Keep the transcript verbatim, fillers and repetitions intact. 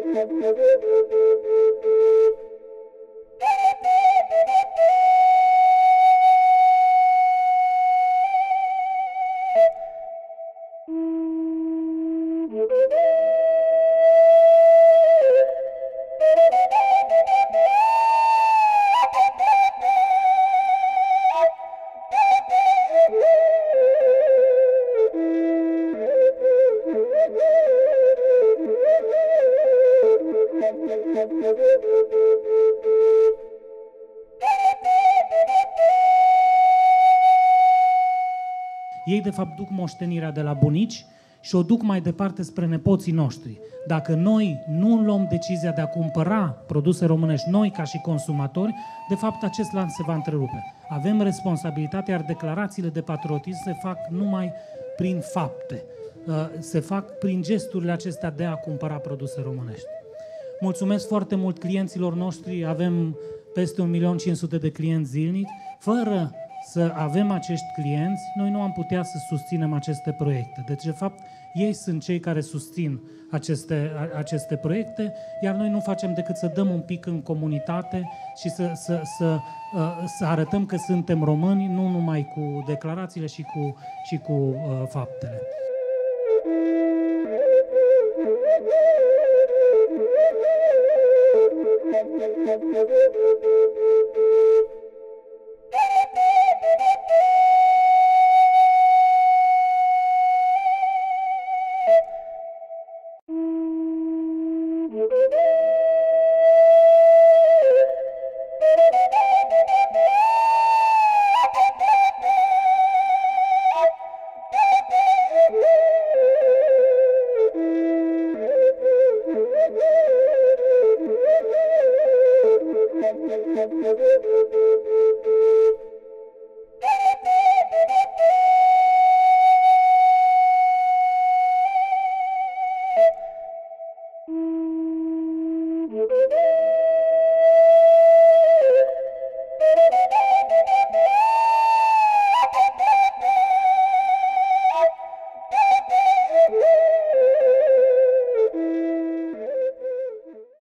Ei, de fapt, duc moștenirea de la bunici și o duc mai departe spre nepoții noștri. Dacă noi nu luăm decizia de a cumpăra produse românești, noi ca și consumatori, de fapt, acest lanț se va întrerupe. Avem responsabilitatea, iar declarațiile de patriotism se fac numai prin fapte. Se fac prin gesturile acestea de a cumpăra produse românești. Mulțumesc foarte mult clienților noștri, avem peste un milion cinci sute de clienți zilnic. Fără să avem acești clienți, noi nu am putea să susținem aceste proiecte. Deci, de fapt, ei sunt cei care susțin aceste, aceste proiecte, iar noi nu facem decât să dăm un pic în comunitate și să, să, să, să arătăm că suntem români, nu numai cu declarațiile și cu, și cu uh, faptele. Thank you.